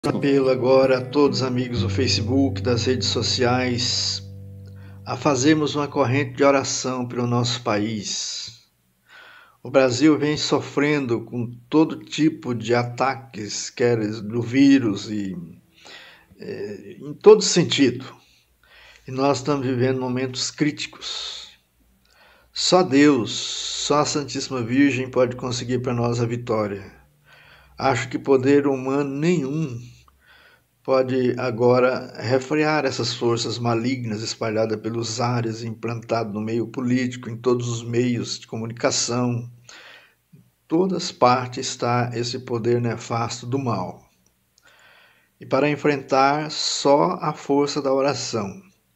Apelo agora a todos os amigos do Facebook, das redes sociais, a fazermos uma corrente de oração pelo nosso país. O Brasil vem sofrendo com todo tipo de ataques, quer do vírus e em todo sentido. E nós estamos vivendo momentos críticos. Só Deus, só a Santíssima Virgem pode conseguir para nós a vitória. Acho que poder humano nenhum pode agora refrear essas forças malignas espalhadas pelos ares, implantadas no meio político, em todos os meios de comunicação. Em todas partes está esse poder nefasto do mal. E para enfrentar, só a força da oração.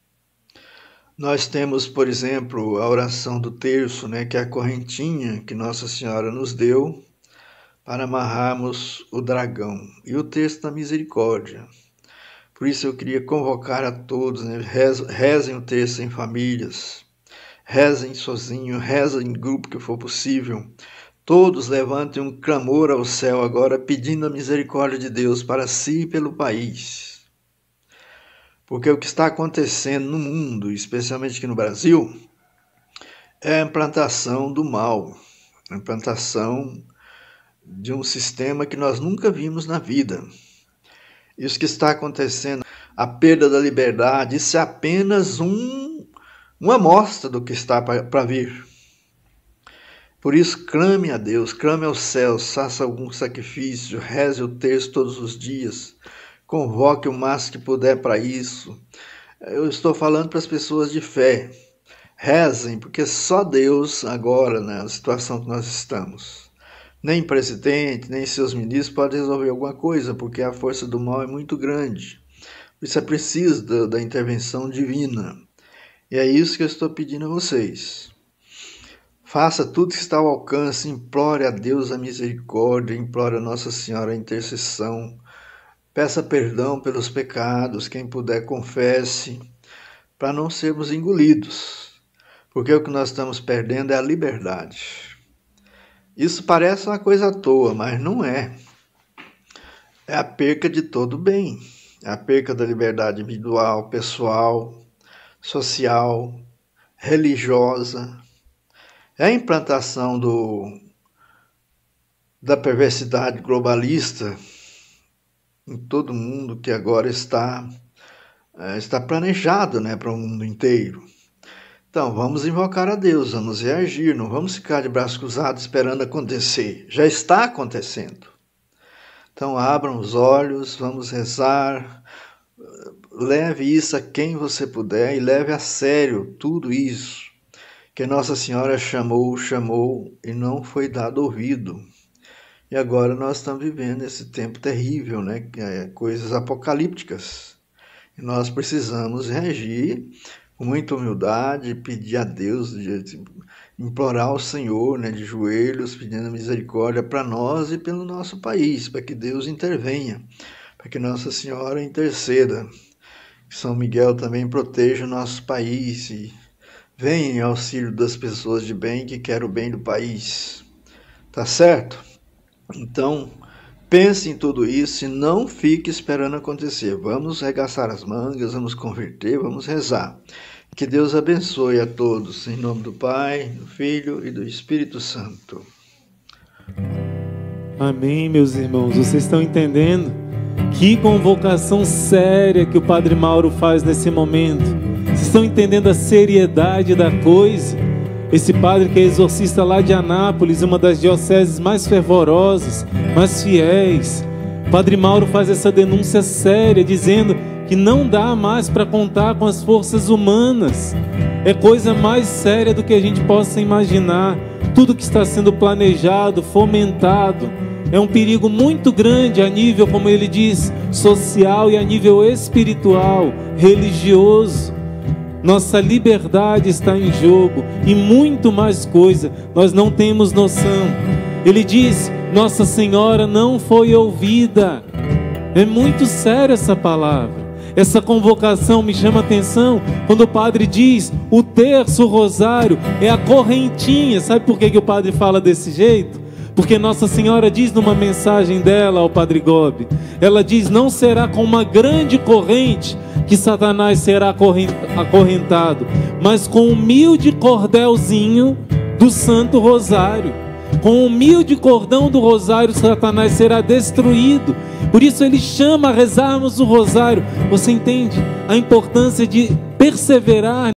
Nós temos, por exemplo, a oração do terço, que é a correntinha que Nossa Senhora nos deu para amarrarmos o dragão, e o terço da misericórdia. Por isso eu queria convocar a todos, rezem o terço em famílias, rezem sozinho, rezem em grupo que for possível. Todos levantem um clamor ao céu agora, pedindo a misericórdia de Deus para si e pelo país. Porque o que está acontecendo no mundo, especialmente aqui no Brasil, é a implantação do mal, a implantação de um sistema que nós nunca vimos na vida. Isso que está acontecendo, a perda da liberdade, isso é apenas uma amostra do que está para vir. Por isso, clame a Deus, clame aos céus, faça algum sacrifício, reze o terço todos os dias, convoque o máximo que puder para isso. Eu estou falando para as pessoas de fé, rezem, porque só Deus agora, na situação que nós estamos. Nem presidente, nem seus ministros podem resolver alguma coisa, porque a força do mal é muito grande. Por isso é preciso da intervenção divina. E é isso que eu estou pedindo a vocês. Faça tudo que está ao alcance, implore a Deus a misericórdia, implore a Nossa Senhora a intercessão. Peça perdão pelos pecados, quem puder confesse, para não sermos engolidos. Porque o que nós estamos perdendo é a liberdade. Isso parece uma coisa à toa, mas não é. É a perca de todo o bem. É a perca da liberdade individual, pessoal, social, religiosa. É a implantação da perversidade globalista em todo mundo, que agora está planejado, para o mundo inteiro. Então, vamos invocar a Deus, vamos reagir, não vamos ficar de braços cruzados esperando acontecer. Já está acontecendo. Então, abram os olhos, vamos rezar, leve isso a quem você puder e leve a sério tudo isso que Nossa Senhora chamou e não foi dado ouvido. E agora nós estamos vivendo esse tempo terrível, coisas apocalípticas. E nós precisamos reagir com muita humildade, pedir a Deus, implorar ao Senhor, de joelhos, pedindo misericórdia para nós e pelo nosso país, para que Deus intervenha, para que Nossa Senhora interceda, que São Miguel também proteja o nosso país e venha em auxílio das pessoas de bem que querem o bem do país. Tá certo? Então, pense em tudo isso e não fique esperando acontecer. Vamos arregaçar as mangas, vamos converter, vamos rezar. Que Deus abençoe a todos. Em nome do Pai, do Filho e do Espírito Santo. Amém, meus irmãos. Vocês estão entendendo? Que convocação séria que o Padre Mauro faz nesse momento. Vocês estão entendendo a seriedade da coisa? Esse padre que é exorcista lá de Anápolis, uma das dioceses mais fervorosas, mais fiéis. Padre Mauro faz essa denúncia séria, dizendo que não dá mais para contar com as forças humanas. É coisa mais séria do que a gente possa imaginar. Tudo que está sendo planejado, fomentado, é um perigo muito grande a nível, como ele diz, social e a nível espiritual, religioso. Nossa liberdade está em jogo e muito mais coisa, nós não temos noção. Ele diz, Nossa Senhora não foi ouvida. É muito séria essa palavra. Essa convocação me chama a atenção quando o padre diz, o terço, o rosário, é a correntinha. Sabe por que o padre fala desse jeito? Porque Nossa Senhora diz numa mensagem dela ao Padre Gobi, ela diz: não será com uma grande corrente que Satanás será acorrentado, mas com um humilde cordelzinho do Santo Rosário. Com o humilde cordão do Rosário, Satanás será destruído. Por isso ele chama a rezarmos o Rosário. Você entende a importância de perseverar